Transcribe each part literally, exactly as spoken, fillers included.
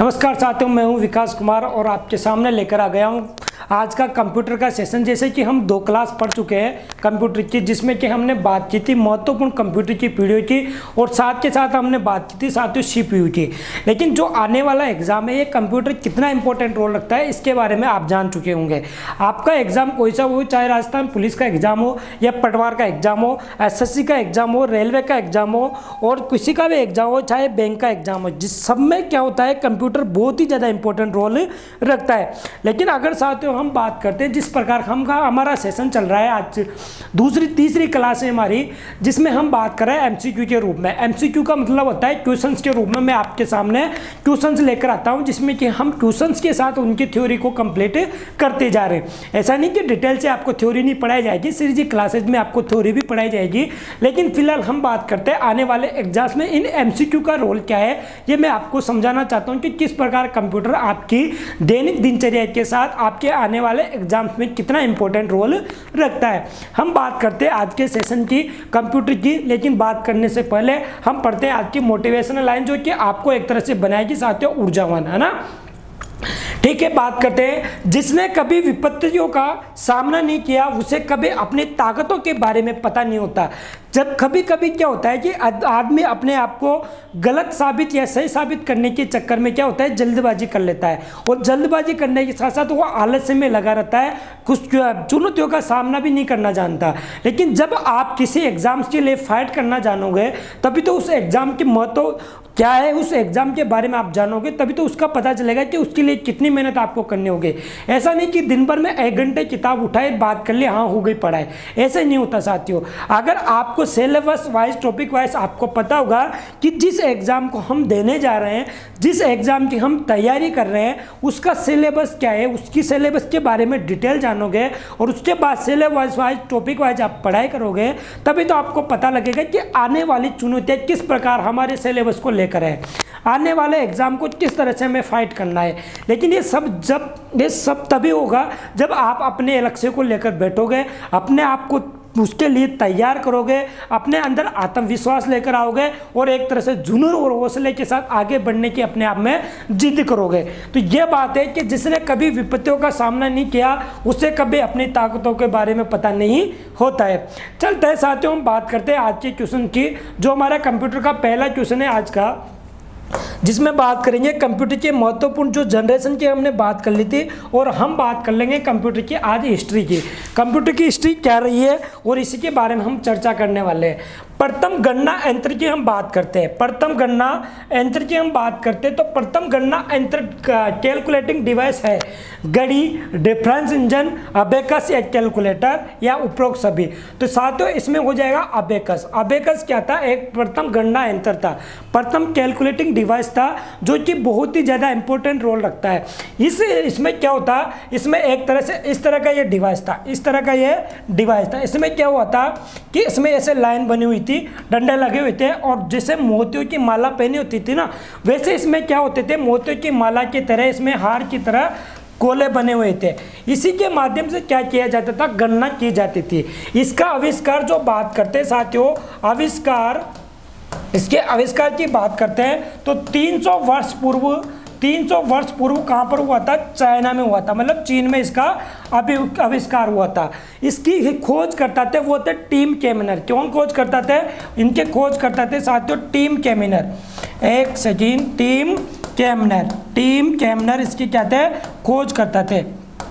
नमस्कार साथियों, मैं हूं विकास कुमार और आपके सामने लेकर आ गया हूं आज का कंप्यूटर का सेशन। जैसे कि हम दो क्लास पढ़ चुके हैं कंप्यूटर की, जिसमें कि हमने बात की थी महत्वपूर्ण कंप्यूटर की पीढ़ियों की और साथ के साथ हमने बात की थी साथियों सीपीयू की। लेकिन जो आने वाला एग्जाम है, ये कंप्यूटर कितना इंपॉर्टेंट रोल रखता है इसके बारे में आप जान चुके होंगे। आपका एग्जाम कोई सा हो, चाहे राजस्थान पुलिस का एग्जाम हो या पटवार का एग्जाम हो, एसएससी का एग्जाम हो, रेलवे का एग्जाम हो और किसी का भी एग्जाम हो, चाहे बैंक का एग्जाम हो, जिस सब में क्या होता है कंप्यूटर बहुत ही ज़्यादा इंपॉर्टेंट रोल रखता है। लेकिन अगर साथियों हम बात करते हैं जिस प्रकार हम का हमारा सेशन चल रहा है, आज दूसरी तीसरी क्लास है हमारी, जिसमें हम बात कर रहे हैं एमसीक्यू के रूप में। एमसीक्यू का मतलब होता है क्वेश्चंस के रूप में मैं आपके सामने क्वेश्चंस लेकर आता हूं, जिसमें कि हम क्वेश्चंस के साथ उनकी थ्योरी को कंप्लीट करते जा रहे हैं। ऐसा नहीं कि डिटेल से आपको थ्योरी नहीं पढ़ाई जाएगी, सीरीज क्लासेज में आपको थ्योरी भी पढ़ाई जाएगी। लेकिन फिलहाल हम बात करते हैं आने वाले एग्जाम्स में इन एमसीक्यू का रोल क्या है, ये मैं आपको समझाना चाहता हूं कि किस प्रकार कंप्यूटर आपकी दैनिक दिनचर्या के साथ आपके आने वाले एग्जाम्स में कितना इंपॉर्टेंट रोल रखता है। हम बात करते हैं आज के सेशन की कंप्यूटर की, लेकिन बात करने से पहले हम पढ़ते हैं आज की मोटिवेशनल लाइन, जो कि आपको एक तरह से बनाएगी साथियों ऊर्जावान, है ना। ठीक है, बात करते हैं। जिसने कभी विपत्तियों का सामना नहीं किया उसे कभी अपनी ताकतों के बारे में पता नहीं होता। जब कभी कभी क्या होता है कि आदमी अपने आप को गलत साबित या सही साबित करने के चक्कर में क्या होता है, जल्दबाजी कर लेता है और जल्दबाजी करने के साथ साथ वो आलस्य में लगा रहता है, कुछ चुनौतियों का सामना भी नहीं करना जानता। लेकिन जब आप किसी एग्जाम्स के लिए फाइट करना जानोगे तभी तो उस एग्जाम की महत्व क्या है, उस एग्जाम के बारे में आप जानोगे, तभी तो उसका पता चलेगा कि उसके लिए कितनी मेहनत आपको करनी होगी। ऐसा नहीं कि दिन भर में एक घंटे किताब उठाए बात कर ले, हाँ हो गई पढ़ाई, ऐसे नहीं होता साथियों। अगर आपको सिलेबस वाइज टॉपिक वाइज आपको पता होगा कि जिस एग्जाम को हम देने जा रहे हैं, जिस एग्जाम की हम तैयारी कर रहे हैं, उसका सिलेबस क्या है, उसकी सिलेबस के बारे में डिटेल जानोगे और उसके बाद सिलेबस वाइज टॉपिक वाइज आप पढ़ाई करोगे, तभी तो आपको पता लगेगा कि आने वाली चुनौतियाँ किस प्रकार हमारे सिलेबस को लेकर है, आने वाले एग्जाम को किस तरह से हमें फाइट करना है। लेकिन ये सब जब ये सब तभी होगा जब आप अपने लक्ष्य को लेकर बैठोगे, अपने आप को उसके लिए तैयार करोगे, अपने अंदर आत्मविश्वास लेकर आओगे और एक तरह से जुनून और हौसले के साथ आगे बढ़ने की अपने आप में जिद करोगे। तो ये बात है कि जिसने कभी विपत्तियों का सामना नहीं किया उसे कभी अपनी ताकतों के बारे में पता नहीं होता है। चलते हैं साथियों, हम बात करते हैं आज के क्वेश्चन की, जो हमारा कंप्यूटर का पहला क्वेश्चन है आज का, जिसमें बात करेंगे कंप्यूटर के महत्वपूर्ण जो जनरेशन की हमने बात कर ली थी, और हम बात कर लेंगे कंप्यूटर की आज हिस्ट्री की। कंप्यूटर की हिस्ट्री क्या रही है और इसी के बारे में हम चर्चा करने वाले हैं। प्रथम गणना यंत्र की हम बात करते हैं, प्रथम गणना यंत्र की हम बात करते हैं तो प्रथम गणना यंत्र कैलकुलेटिंग डिवाइस है घड़ी, डिफरेंस इंजन, अबेकस या कैलकुलेटर या उपरोक्त सभी। तो साथियों इसमें हो जाएगा अबेकस। अबेकस क्या था, एक प्रथम गणना यंत्र था, प्रथम कैलकुलेटिंग डिवाइस था, जो कि बहुत ही ज़्यादा इंपॉर्टेंट रोल रखता है। इस इसमें क्या होता, इसमें एक तरह से इस तरह का ये डिवाइस था, इस तरह का ये डिवाइस था। इसमें क्या हुआ था कि इसमें ऐसे लाइन बनी हुई थी, डंडे लगे हुए थे और जैसे मोतियों की माला पहनी होती थी ना, वैसे इसमें क्या होते थे, मोतियों की माला की तरह इसमें हार की तरह गोले बने हुए थे। इसी के माध्यम से क्या किया जाता था, गणना की जाती थी। इसका आविष्कार जो बात करते हैं साथियों, आविष्कार इसके आविष्कार की बात करते हैं तो तीन सौ वर्ष पूर्व तीन सौ वर्ष पूर्व कहाँ पर हुआ था, चाइना में हुआ था, मतलब चीन में इसका आविष्कार हुआ था। इसकी खोज करता थे वो थे टिम केमिनर। कौन खोज करता थे, इनके खोज करता थे साथियों टिम केमिनर। एक सेकेंड, टिम केमिनर, टिम केमिनर इसकी क्या थे, खोज करता थे।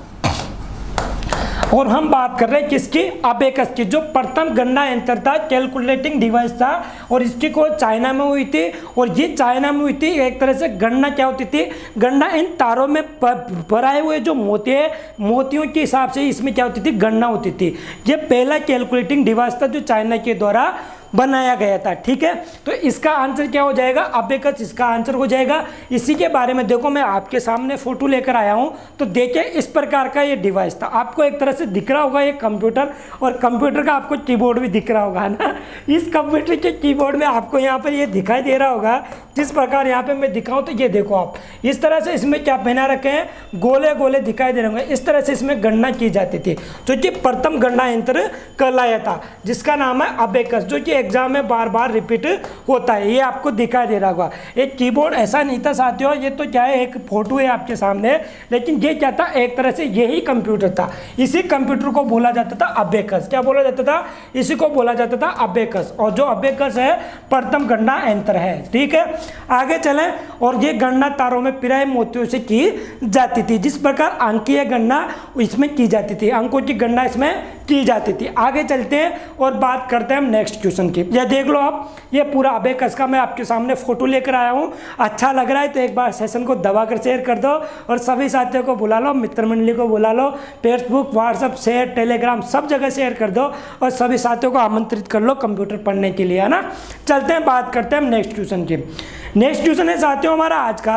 और हम बात कर रहे हैं किसकी, अबेकस की, जो प्रथम गणना यंत्र था, कैलकुलेटिंग डिवाइस था और इसकी खोज चाइना में हुई थी। और ये चाइना में हुई थी। एक तरह से गणना क्या होती थी, गणना इन तारों में भराए हुए जो मोती है, मोतियों के हिसाब से इसमें क्या होती थी, गणना होती थी। ये पहला कैलकुलेटिंग डिवाइस था जो चाइना के द्वारा बनाया गया था। ठीक है, तो इसका आंसर क्या हो जाएगा, अबेकस इसका आंसर हो जाएगा। इसी के बारे में देखो मैं आपके सामने फोटो लेकर आया हूं, तो देखिए इस प्रकार का ये डिवाइस था। आपको एक तरह से दिख रहा होगा ये कंप्यूटर, और कंप्यूटर का आपको कीबोर्ड भी दिख रहा होगा ना। इस कंप्यूटर के कीबोर्ड में आपको यहाँ पर ये दिखाई दे रहा होगा जिस प्रकार यहाँ पे मैं दिखाऊं तो ये देखो आप, इस तरह से इसमें क्या पहना रखे हैं, गोले गोले दिखाई दे रहे होंगे। इस तरह से इसमें गणना की जाती थी, जो कि प्रथम गणना यंत्र कहलाया था, जिसका नाम है अबेकस, जो कि एग्जाम में बार बार रिपीट होता है। ये आपको दिखाई दे रहा होगा। एक कीबोर्ड ऐसा नहीं था साथियों, ये तो क्या है, एक फोटो है आपके सामने, लेकिन ये क्या था, एक तरह से यही कंप्यूटर था। इसी कंप्यूटर को बोला जाता था अबेकस। क्या बोला जाता था, इसी को बोला जाता था अबेकस। और जो अबेकस है प्रथम गणना यंत्र है। ठीक है, आगे चलें। और ये गणना तारों में पिराए मोतियों से की जाती थी, जिस प्रकार अंकीय गणना इसमें की जाती थी, अंकों की गणना इसमें की जाती थी। आगे चलते हैं और बात करते हैं हम नेक्स्ट क्वेश्चन की। ये देख लो आप, ये पूरा अबेकस का मैं आपके सामने फोटो लेकर आया हूँ। अच्छा लग रहा है तो एक बार सेशन को दबा कर शेयर कर दो और सभी साथियों को बुला लो, मित्र मंडली को बुला लो, फेसबुक, व्हाट्सएप, शेयर, टेलीग्राम सब जगह शेयर कर दो और सभी साथियों को आमंत्रित कर लो कंप्यूटर पढ़ने के लिए, है ना। चलते हैं, बात करते हैं हम नेक्स्ट क्वेश्चन की। नेक्स्ट क्वेश्चन है साथियों हमारा आज का,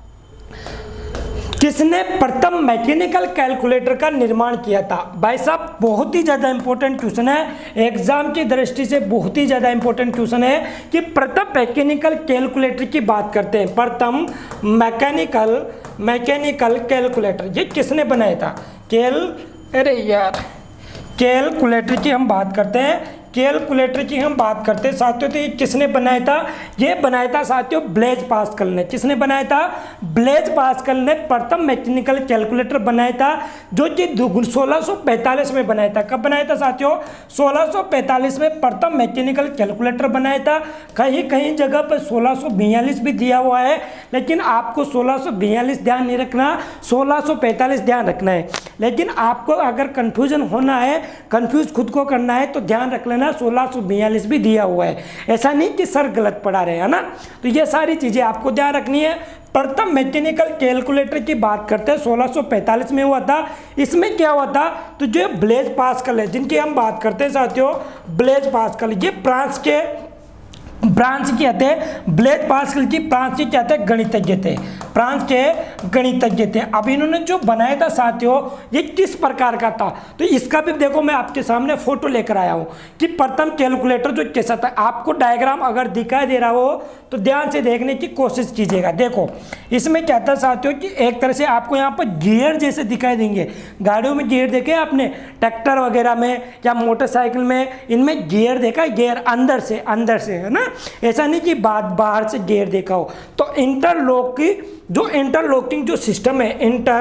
किसने प्रथम मैकेनिकल कैलकुलेटर का निर्माण किया था। भाई साहब बहुत ही ज़्यादा इंपॉर्टेंट क्वेश्चन है, एग्जाम की दृष्टि से बहुत ही ज़्यादा इंपॉर्टेंट क्वेश्चन है कि प्रथम मैकेनिकल कैलकुलेटर की बात करते हैं। प्रथम मैकेनिकल मैकेनिकल कैलकुलेटर ये किसने बनाया था। कैल अरे यार कैलकुलेटर की हम बात करते हैं, कैलकुलेटर की हम बात करते हैं साथियों, तो ये किसने बनाया था, ये बनाया था साथियों ब्लेज पास्कल ने। किसने बनाया था, ब्लेज पास्कल ने प्रथम मैकेनिकल कैलकुलेटर बनाया था, जो कि सोलह सौ पैंतालीस में बनाया था। कब बनाया था साथियों, सोलह सौ पैंतालीस में प्रथम मैकेनिकल कैलकुलेटर बनाया था। कहीं कहीं जगह पर सोलह सौ बयालीस भी दिया हुआ है, लेकिन आपको सोलह सौ बयालीस ध्यान नहीं रखना, सोलह सौ पैंतालीस ध्यान रखना है। लेकिन आपको अगर कंफ्यूजन होना है, कंफ्यूज खुद को करना है तो ध्यान रख लेना सोलह सौ बयालीस भी दिया हुआ है, ऐसा नहीं कि सर गलत पढ़ा रहे हैं ना। तो ये सारी चीज़ें आपको ध्यान रखनी है। प्रथम मैकेनिकल कैलकुलेटर की बात करते हैं, सोलह सौ पैंतालीस में हुआ था। इसमें क्या हुआ था, तो जो ब्लेज पास्कल है जिनकी हम बात करते हैं साथियों, ब्लेज पास्कल ये फ्रांस के फ्रांस के थे, ब्लेज पास्कल की फ्रांस के क्या थे, गणितज्ञ थे, फ्रांस के गणितज्ञ थे। अब इन्होंने जो बनाया था साथियों ये किस प्रकार का था, तो इसका भी देखो मैं आपके सामने फोटो लेकर आया हूँ कि प्रथम कैलकुलेटर जो कैसा था। आपको डायग्राम अगर दिखाई दे रहा हो तो ध्यान से देखने की कोशिश कीजिएगा। देखो इसमें क्या था साथियों कि एक तरह से आपको यहाँ पर गियर जैसे दिखाई देंगे, गाड़ियों में गियर देखे आपने, ट्रैक्टर वगैरह में या मोटरसाइकिल में, इनमें गियर देखा, गियर अंदर से अंदर से, है ना, ऐसा नहीं कि बात बाहर से गियर देखा हो। तो इंटरलॉक की जो इंटरलॉकिंग जो सिस्टम है,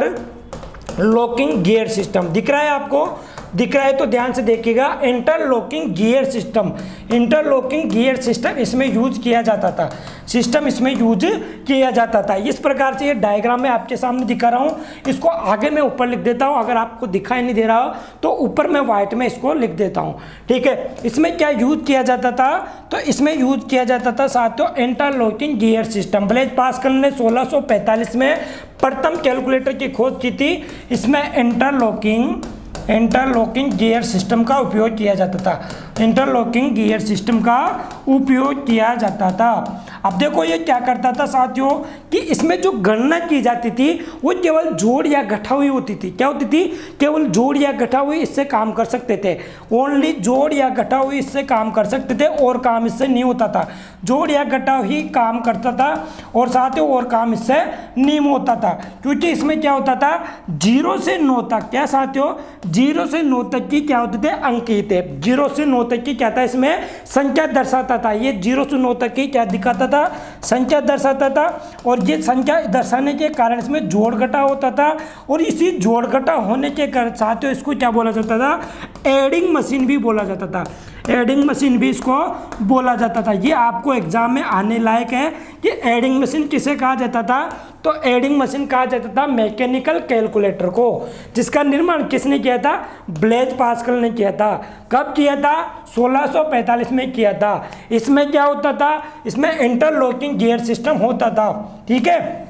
इंटरलॉकिंग गियर सिस्टम दिख रहा है आपको, दिख रहा है तो ध्यान से देखिएगा। Interlocking gear system, interlocking gear system इसमें यूज किया जाता था, सिस्टम इसमें यूज किया जाता था। इस प्रकार से ये डायग्राम में आपके सामने दिखा रहा हूँ, इसको आगे मैं ऊपर लिख देता हूँ, अगर आपको दिखाई नहीं दे रहा हो तो ऊपर मैं व्हाइट में इसको लिख देता हूँ। ठीक है, इसमें क्या यूज किया जाता था, तो इसमें यूज किया जाता था साथियों interlocking gear system. Blaise Pascal ने सोलह सौ पैंतालीस में प्रथम कैलकुलेटर की खोज की थी। इसमें इंटरलॉकिंग इंटरलॉकिंग गियर सिस्टम का उपयोग किया जाता था, इंटरलॉकिंग गियर सिस्टम का उपयोग किया जाता था। अब देखो ये क्या करता था साथियों कि इसमें जो गणना की जाती थी वो केवल जोड़ या घटा हुई होती थी। क्या होती थी, केवल जोड़ या घटा हुई इससे काम कर सकते थे, ओनली जोड़ या घटा हुई इससे काम कर सकते थे, और काम इससे नहीं होता था। जोड़ या घटा ही काम करता था और साथ ही और काम इससे नहीं होता था, क्योंकि इसमें क्या होता था, जीरो से नौ तक, क्या साथियों, जीरो से नौ तक की क्या होते थे, अंक ही थे। जीरो से नौ तक की क्या था, इसमें संख्या दर्शाता था। ये जीरो से नौ तक की क्या दिखाता था, संख्या दर्शाता था, और ये संख्या दर्शाने के कारण इसमें जोड़ घटा होता था। और इसी जोड़ घटा होने के कारण साथियों इसको क्या बोला जाता था, एडिंग मशीन भी बोला जाता था, एडिंग मशीन भी इसको बोला जाता था। ये आपको एग्जाम में आने लायक है कि एडिंग मशीन किसे कहा जाता था, तो एडिंग मशीन कहा जाता था मैकेनिकल कैलकुलेटर को, जिसका निर्माण किसने किया था, ब्लेज पास्कल ने किया था। कब किया था, सोलह सौ पैंतालीस में किया था। इसमें क्या होता था, इसमें इंटरलॉकिंग गियर सिस्टम होता था। ठीक है,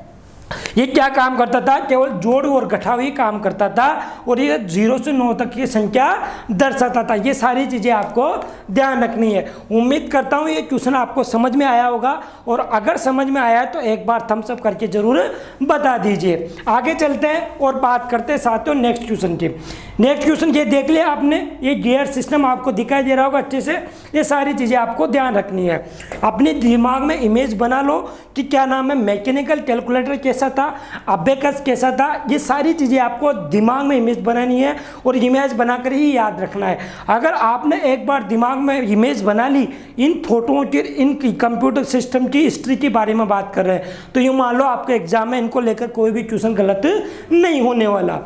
ये क्या काम करता था, केवल जोड़ और घटाव ही काम करता था, और ये जीरो से नौ तक की संख्या दर्शाता था। ये सारी चीज़ें आपको ध्यान रखनी है। उम्मीद करता हूँ ये क्वेश्चन आपको समझ में आया होगा, और अगर समझ में आया तो एक बार थम्स अप करके जरूर बता दीजिए। आगे चलते हैं और बात करते हैं साथियों नेक्स्ट क्वेश्चन की। नेक्स्ट क्वेश्चन ये देख लिया आपने, ये गियर सिस्टम आपको दिखाई दे रहा होगा अच्छे से। ये सारी चीज़ें आपको ध्यान रखनी है। अपने दिमाग में इमेज बना लो कि क्या नाम है, मैकेनिकल कैलकुलेटर कैसा था, अबेकस कैसा था। ये सारी चीज़ें आपको दिमाग में इमेज बनानी है, और इमेज बनाकर ही याद रखना है। अगर आपने एक बार दिमाग में इमेज बना ली, इन फोटोओं की, इन कंप्यूटर सिस्टम की हिस्ट्री के बारे में बात कर रहे हैं, तो यूँ मान लो आपके एग्जाम में इनको लेकर कोई भी क्वेश्चन गलत नहीं होने वाला।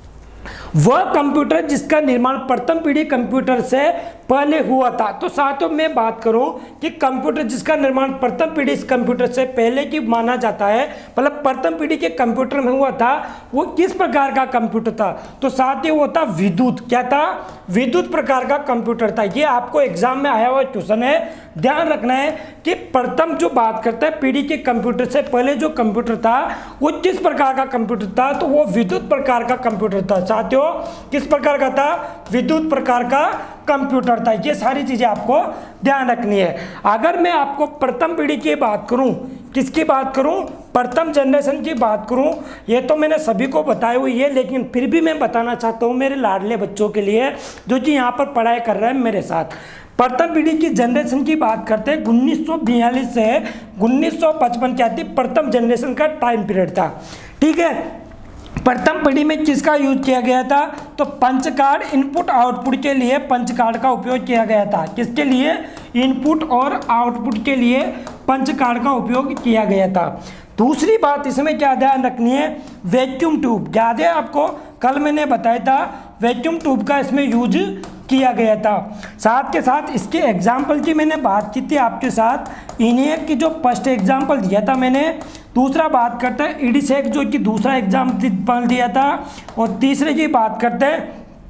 वह कंप्यूटर जिसका निर्माण प्रथम पीढ़ी कंप्यूटर से पहले हुआ था। तो साथियों मैं बात करूं कि कंप्यूटर जिसका निर्माण प्रथम पीढ़ी कंप्यूटर से पहले की माना जाता है, मतलब प्रथम पीढ़ी के कंप्यूटर में हुआ था, वो किस प्रकार का कंप्यूटर था। तो साथियों वो था विद्युत, क्या था, विद्युत प्रकार का कंप्यूटर था। ये आपको एग्जाम में आया हुआ क्वेश्चन है। ध्यान रखना है कि प्रथम जो बात करता है पीढ़ी के कंप्यूटर से पहले जो कंप्यूटर था वो किस प्रकार का कंप्यूटर था, तो वो विद्युत प्रकार का कंप्यूटर था। साथियों किस प्रकार का था, विद्युत प्रकार का कंप्यूटर था। ये सारी चीजें आपको ध्यान रखनी है। अगर मैं आपको प्रथम पीढ़ी की बात करूं, किसकी बात करूं, प्रथम जनरेशन की बात करूं, ये तो मैंने सभी को बताई हुई है, लेकिन फिर भी मैं बताना चाहता हूं मेरे लाडले बच्चों के लिए जो कि यहाँ पर पढ़ाई कर रहे हैं मेरे साथ। प्रथम पीढ़ी की जनरेशन की बात करते हैं, उन्नीस सौ बयालीस से उन्नीस सौ पचपन क्या थी, प्रथम जनरेशन का टाइम पीरियड था। ठीक है, प्रथम पीढ़ी में किसका यूज किया गया था, तो पंच कार्ड इनपुट आउटपुट के लिए पंच कार्ड का उपयोग किया गया था। किसके लिए, इनपुट और आउटपुट के लिए पंच कार्ड का उपयोग किया गया था। दूसरी बात इसमें क्या ध्यान रखनी है, वैक्यूम ट्यूब। याद है आपको, कल मैंने बताया था वैक्यूम ट्यूब का इसमें यूज किया गया था। साथ के साथ इसके एग्जाम्पल की मैंने बात की थी आपके साथ, इन्हें की जो फर्स्ट एग्जाम्पल दिया था मैंने। दूसरा बात करते हैं ईडीसेक जो कि दूसरा एग्जाम्पल दिया था, और तीसरे की बात करते हैं,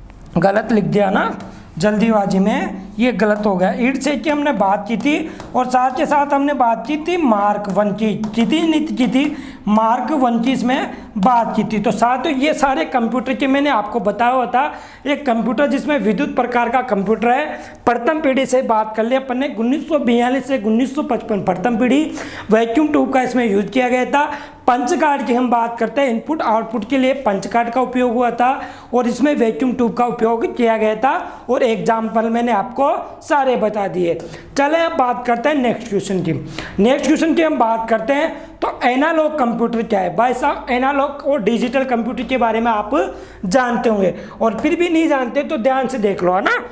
गलत लिख दिया ना जल्दीबाजी में, ये गलत हो गया। ईडसेक की हमने बात की थी, और साथ के साथ हमने बात की थी मार्क वन की, कितनी नीति की थी, मार्क वन की इसमें बात की थी। तो साथ ये सारे कंप्यूटर के मैंने आपको बताया हुआ था, एक कंप्यूटर जिसमें विद्युत प्रकार का कंप्यूटर है। प्रथम पीढ़ी से बात कर लिया अपन ने, उन्नीस सौ बयालीस से उन्नीस सौ पचपन प्रथम पीढ़ी। वैक्यूम ट्यूब का इसमें यूज किया गया था। पंच कार्ड की हम बात करते हैं, इनपुट आउटपुट के लिए पंच कार्ड का उपयोग हुआ था, और इसमें वैक्यूम ट्यूब का उपयोग किया गया था। और एग्जाम्पल मैंने आपको सारे बता दिए। चले अब बात करते हैं नेक्स्ट क्वेश्चन की। नेक्स्ट क्वेश्चन की हम बात करते हैं, तो एनालॉग कंप्यूटर क्या है। भाई साहब एनालॉग और डिजिटल कंप्यूटर के बारे में आप जानते होंगे, और फिर भी नहीं जानते तो ध्यान से देख लो, है ना।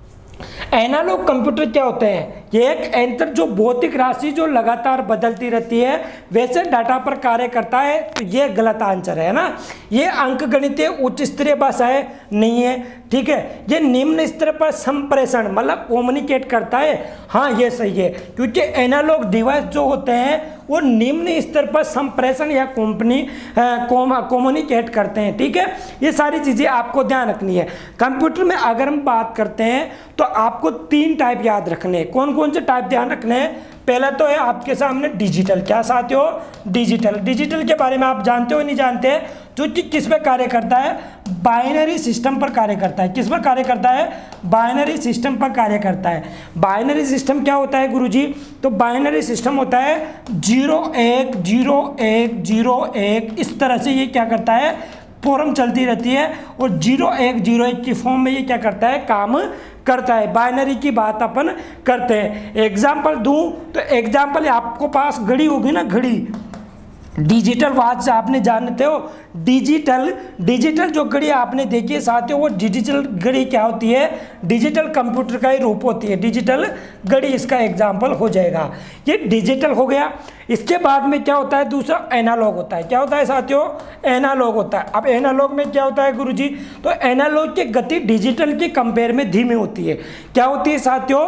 एनालॉग कंप्यूटर क्या होते हैं, ये एक यंत्र जो भौतिक राशि जो लगातार बदलती रहती है वैसे डाटा पर कार्य करता है। तो ये गलत आंसर है ना, ये अंकगणितीय उच्च स्तरीय भाषाएं नहीं है। ठीक है, ये निम्न स्तर पर संप्रेषण मतलब कम्युनिकेट करता है। हाँ ये सही है, क्योंकि एनालॉग डिवाइस जो होते हैं वो निम्न स्तर पर संप्रेषण या कंपनी कम्युनिकेट करते हैं। ठीक है, ये सारी चीज़ें आपको ध्यान रखनी है। कंप्यूटर में अगर हम बात करते हैं तो आपको तीन टाइप याद रखने हैं। कौन कौन से टाइप ध्यान रखने हैं, पहला तो है आपके सामने डिजिटल। क्या साथियों, डिजिटल। डिजिटल के बारे में आप जानते हो नहीं जानते, जो कि किस पर कार्य करता है, बाइनरी सिस्टम पर कार्य करता है। किस पर कार्य करता है, बाइनरी सिस्टम पर कार्य करता है। बाइनरी सिस्टम क्या होता है गुरुजी, तो बाइनरी सिस्टम होता है जीरो एक जीरो एक जीरो एक, इस तरह से ये क्या करता है, फॉर्म चलती रहती है, और जीरो एक जीरो एक की फॉर्म में ये क्या करता है, काम करता है। बाइनरी की बात अपन करते हैं। एग्जाम्पल दूं तो एग्जाम्पल आपको पास घड़ी होगी ना, घड़ी, डिजिटल वॉच आपने जानते हो, डिजिटल डिजिटल जो घड़ी आपने देखी है साथियों, वो डिजिटल घड़ी क्या होती है, डिजिटल कंप्यूटर का ही रूप होती है। डिजिटल घड़ी इसका एग्जाम्पल हो जाएगा। ये डिजिटल हो गया। इसके बाद में क्या होता है, दूसरा एनालॉग होता है। क्या होता है साथियों, एनालॉग होता है। अब एनालॉग में क्या होता है गुरुजी, तो एनालॉग की गति डिजिटल के कंपेयर में धीमी होती है। क्या होती है साथियों,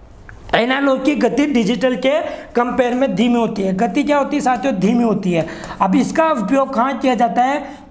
एनालॉग की गति डिजिटल के कंपेयर में धीमी होती है। गति क्या होती है साथियों, धीमी होती है। अब इसका उपयोग कहाँ किया जाता है, तो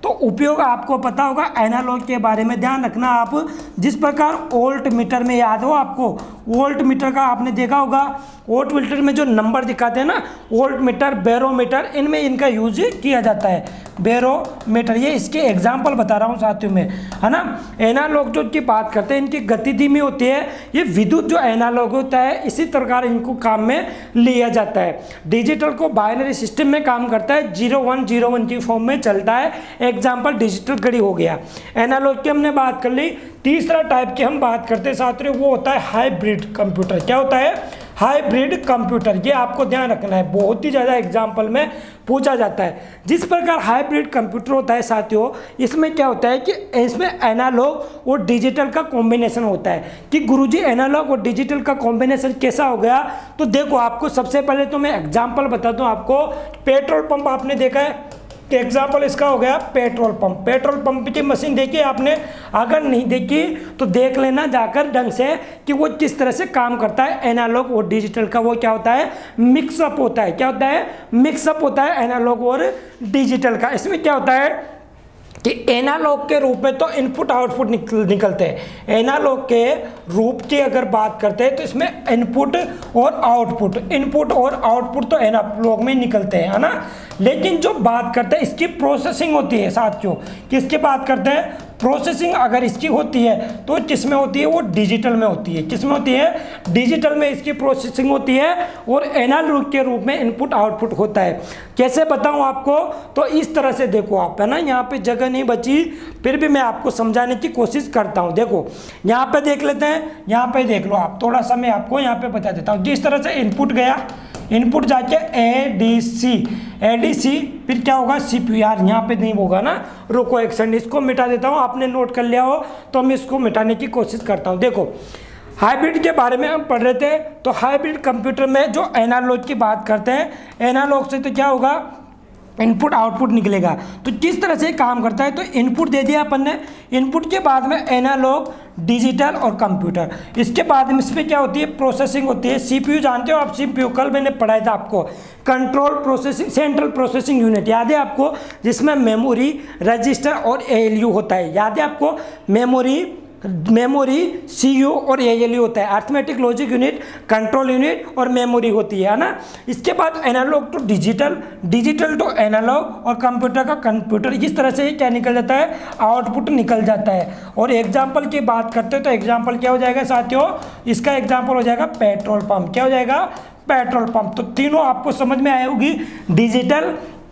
तो उपयोग आपको पता होगा एनालॉग के बारे में ध्यान रखना आप। जिस प्रकार वोल्ट मीटर में याद हो आपको, वोल्ट मीटर का आपने देखा होगा, वोल्ट मीटर में जो नंबर दिखाते हैं ना, वोल्ट मीटर, बैरोमीटर, इनमें इनका यूज किया जाता है। बैरोमीटर, ये इसके एग्जाम्पल बता रहा हूँ साथियों में, है ना। एनालॉग जो की बात करते हैं, इनकी गति धीमी होती है। ये विद्युत जो एनालॉग होता है इसी प्रकार इनको काम में लिया जाता है। डिजिटल को बाइनरी सिस्टम में काम करता है, जीरो वन जीरो वन की फॉर्म में चलता है। एग्जाम्पल डिजिटल घड़ी हो गया। एनालॉग की हमने बात कर ली। तीसरा टाइप की हम बात करते हैं साथियों, वो होता है हाइब्रिड कंप्यूटर। क्या होता है? Hybrid computer. ये आपको ध्यान रखना है, बहुत ही ज़्यादा एग्जाम्पल में पूछा जाता है। जिस प्रकार हाइब्रिड कंप्यूटर होता है साथियों, इसमें क्या होता है कि इसमें एनालॉग और डिजिटल का कॉम्बिनेशन होता है। कि गुरुजी एनालॉग और डिजिटल का कॉम्बिनेशन कैसा हो गया? तो देखो, आपको सबसे पहले तो मैं एग्जाम्पल बताता हूँ आपको। पेट्रोल पंप आपने देखा है, एग्जाम्पल इसका हो गया पेट्रोल पंप। पेट्रोल पंप की मशीन देखी आपने? अगर नहीं देखी तो देख लेना जाकर ढंग से कि वो किस तरह से काम करता है। एनालॉग और डिजिटल का वो क्या होता है? मिक्सअप होता है। क्या होता है? मिक्सअप होता है एनालॉग और डिजिटल का। इसमें क्या होता है कि एनालॉग के रूप में तो इनपुट आउटपुट निकल निकलते हैं। एनालॉग के रूप की अगर बात करते हैं तो इसमें इनपुट और आउटपुट, इनपुट और आउटपुट तो एनालॉग में निकलते हैं, है ना। लेकिन जो बात करते हैं इसकी प्रोसेसिंग होती है साथियों, किसकी बात करते हैं? प्रोसेसिंग अगर इसकी होती है तो किसमें होती है? वो डिजिटल में होती है। किसमें होती है? डिजिटल में इसकी प्रोसेसिंग होती है और एनालॉग के रूप में इनपुट आउटपुट होता है। कैसे बताऊं आपको? तो इस तरह से देखो आप, है ना। यहाँ पे जगह नहीं बची, फिर भी मैं आपको समझाने की कोशिश करता हूँ। देखो यहाँ पे देख लेते हैं, यहाँ पे देख लो आप, थोड़ा सा मैं आपको यहाँ पे बता देता हूँ। जिस तरह से इनपुट गया, इनपुट जाके A D C, A D C, फिर क्या होगा? C P U. यार यहाँ पे नहीं होगा ना, रुको एक सेकंड, इसको मिटा देता हूँ। आपने नोट कर लिया हो तो मैं इसको मिटाने की कोशिश करता हूँ। देखो, हाइब्रिड के बारे में हम पढ़ रहे थे, तो हाइब्रिड कंप्यूटर में जो एनालॉग की बात करते हैं, एनालॉग से तो क्या होगा? इनपुट आउटपुट निकलेगा। तो किस तरह से काम करता है? तो इनपुट दे दिया अपन ने, इनपुट के बाद में एनालॉग, डिजिटल और कंप्यूटर। इसके बाद में इसमें क्या होती है? प्रोसेसिंग होती है। सीपीयू जानते हो आप? सीपीयू कल मैंने पढ़ाया था आपको, control processing, central processing unit, याद है आपको? जिसमें मेमोरी, रजिस्टर और एएलयू होता है। याद है आपको? मेमोरी, मेमोरी, सीयू और एएलयू होता है। Arithmetic logic unit, control unit और मेमोरी होती है, ना। इसके बाद analogue to digital, digital to analogue और कंप्यूटर का कंप्यूटर। इस तरह से क्या निकल जाता है? आउटपुट निकल जाता है। और एग्जाम्पल की बात करते हैं तो एग्जाम्पल क्या हो जाएगा साथियों? इसका एग्जाम्पल हो जाएगा पेट्रोल पंप। क्या हो जाएगा? Petrol pump. तो तीनों आपको समझ में आई होगी, डिजिटल,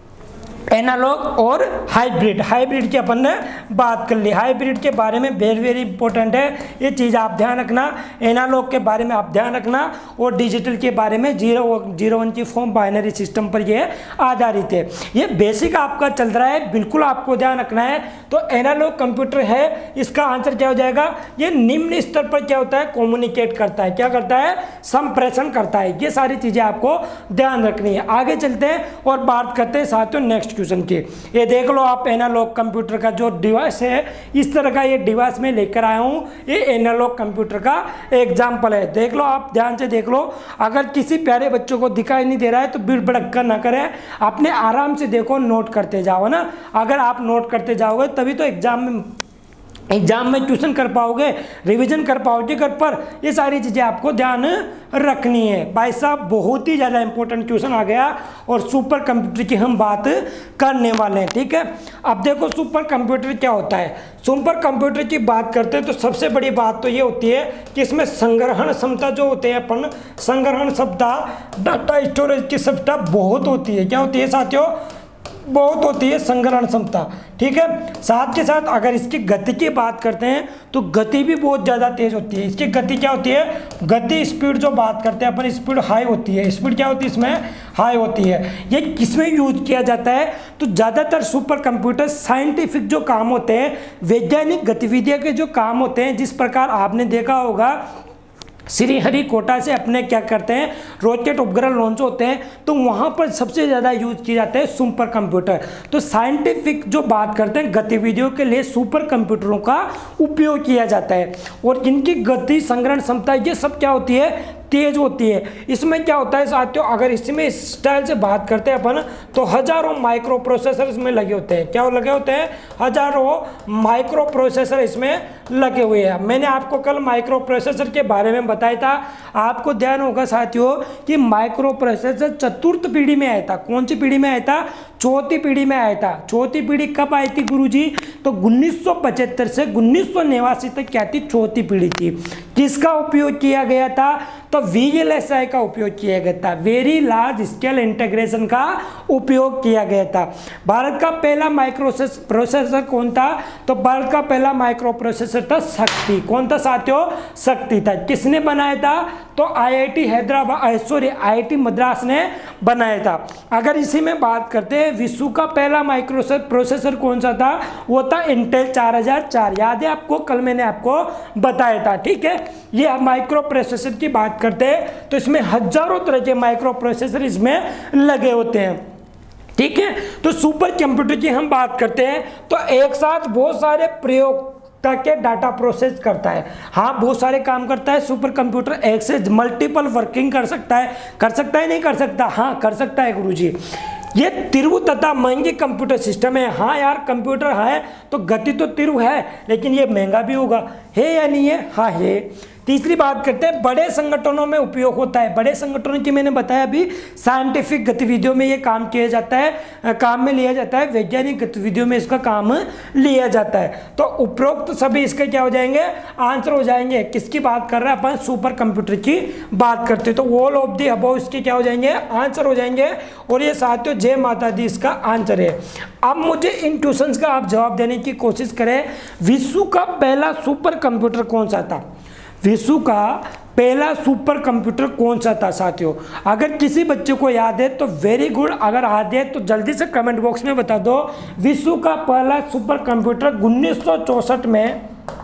एनालॉग और हाइब्रिड। हाइब्रिड की अपन ने बात कर ली। हाइब्रिड के बारे में वेरी वेरी इंपॉर्टेंट है, ये चीज़ आप ध्यान रखना। एनालॉग के बारे में आप ध्यान रखना और डिजिटल के बारे में जीरो जीरो वन की फॉर्म बाइनरी सिस्टम पर ये आधारित है। ये बेसिक आपका चल रहा है, बिल्कुल आपको ध्यान रखना है। तो एनालॉग कंप्यूटर है, इसका आंसर क्या हो जाएगा? ये निम्न स्तर पर क्या होता है? कम्युनिकेट करता है। क्या करता है? संप्रेषण करता है। ये सारी चीज़ें आपको ध्यान रखनी है। आगे चलते हैं और बात करते हैं साथियों नेक्स्ट क्वेश्चन की। ये देख लो आप, एनालॉग कंप्यूटर का जो डिवाइस है, इस तरह का ये डिवाइस में लेकर आया हूँ। ये एनालॉग कंप्यूटर का एग्जाम्पल है। देख लो आप, ध्यान से देख लो। अगर किसी प्यारे बच्चों को दिखाई नहीं दे रहा है तो बिड़ भड़क ना करें, अपने आराम से देखो, नोट करते जाओ ना। अगर आप नोट करते जाओगे तभी तो एग्जाम में एग्जाम में ट्यूशन कर पाओगे, रिवीजन कर पाओगे घर पर। ये सारी चीज़ें आपको ध्यान रखनी है। भाई साहब, बहुत ही ज़्यादा इंपॉर्टेंट क्वेश्चन आ गया और सुपर कंप्यूटर की हम बात करने वाले हैं, ठीक है। अब देखो सुपर कंप्यूटर क्या होता है। सुपर कंप्यूटर की बात करते हैं तो सबसे बड़ी बात तो ये होती है कि इसमें संग्रहण क्षमता जो होते हैं अपन, संग्रहण क्षमता, डाटा स्टोरेज की क्षमता बहुत होती है। क्या होती है साथियों? बहुत होती है संग्रहण क्षमता, ठीक है। साथ के साथ अगर इसकी गति की बात करते हैं तो गति भी बहुत ज़्यादा तेज़ होती है। इसकी गति क्या होती है? गति स्पीड जो बात करते हैं अपन, स्पीड हाई होती है। स्पीड क्या होती है इसमें? हाई होती है। ये किसमें यूज किया जाता है? तो ज़्यादातर सुपर कंप्यूटर साइंटिफिक जो काम होते हैं, वैज्ञानिक गतिविधियों के जो काम होते हैं, जिस प्रकार आपने देखा होगा श्रीहरिकोटा से अपने क्या करते हैं, रॉकेट उपग्रह लॉन्च होते हैं, तो वहाँ पर सबसे ज़्यादा यूज किए जाते हैं सुपर कंप्यूटर। तो साइंटिफिक जो बात करते हैं गतिविधियों के लिए सुपर कंप्यूटरों का उपयोग किया जाता है। और इनकी गति, संग्रहण क्षमता, ये सब क्या होती है? तेज होती है। इसमें क्या होता है साथियों, अगर इसमें इस स्टाइल से बात करते हैं अपन तो हजारों माइक्रो प्रोसेसर इसमें लगे होते हैं। क्या लगे होते हैं? हजारों माइक्रो प्रोसेसर इसमें लगे हुए हैं। मैंने आपको कल माइक्रो प्रोसेसर के बारे में बताया था। आपको ध्यान होगा साथियों कि माइक्रो प्रोसेसर चतुर्थ पीढ़ी में आया था। कौन सी पीढ़ी में आया था? चौथी पीढ़ी में आया था। चौथी पीढ़ी कब आई थी गुरुजी? तो उन्नीस सौ पचहत्तर से उन्नीस सौ नवासी तक क्या थी? चौथी पीढ़ी थी। किसका उपयोग किया गया था? तो वी एल एस आई का उपयोग किया गया था। वेरी लार्ज स्केल इंटीग्रेशन का उपयोग किया गया था। भारत का पहला माइक्रो प्रोसेसर कौन था? तो भारत का पहला माइक्रो प्रोसेसर था शक्ति। कौन था साथियों? शक्ति था। किसने बनाया था? तो I I T Hyderabad sorry I I T Madras ने बनाया था। अगर इसी में बात करते हैं विश्व का पहला माइक्रो प्रोसेसर कौन सा था? वो था इंटेल चार हज़ार चार। याद है आपको? कल मैंने आपको बताया था। ठीक है, ये माइक्रो प्रोसेसर की बात करते हैं तो इसमें हजारों तरह के माइक्रो प्रोसेसर इसमें लगे होते हैं। ठीक है, तो सुपर कंप्यूटर की हम बात करते हैं तो एक साथ बहुत सारे प्रयोग के डाटा प्रोसेस करता है। हाँ, बहुत सारे काम करता है सुपर कंप्यूटर। एक से मल्टीपल वर्किंग कर सकता है। कर सकता है नहीं कर सकता? हाँ कर सकता है गुरुजी। ये तीव्र तथा महंगे कंप्यूटर सिस्टम है। हाँ यार, कंप्यूटर है तो गति तो तीव्र है, लेकिन ये महंगा भी होगा। है या नहीं है? हाँ है। तीसरी बात करते हैं बड़े संगठनों में उपयोग होता है। बड़े संगठनों की मैंने बताया अभी, साइंटिफिक गतिविधियों में ये काम किया जाता है, काम में लिया जाता है। वैज्ञानिक गतिविधियों में इसका काम लिया जाता है। तो उपरोक्त तो सभी इसके क्या हो जाएंगे? आंसर हो जाएंगे। किसकी बात कर रहे हैं अपन? सुपर कंप्यूटर की बात करते हैं तो ऑल ऑफ दी अबव इसके क्या हो जाएंगे? आंसर हो जाएंगे। और ये साथियों जय माता दी इसका आंसर है। अब मुझे इन क्वेश्चंस का आप जवाब देने की कोशिश करें। विश्व का पहला सुपर कंप्यूटर कौन सा था? विश्व का पहला सुपर कंप्यूटर कौन सा था साथियों? अगर किसी बच्चे को याद है तो वेरी गुड, अगर याद है तो जल्दी से कमेंट बॉक्स में बता दो। विश्व का पहला सुपर कंप्यूटर उन्नीस सौ चौसठ में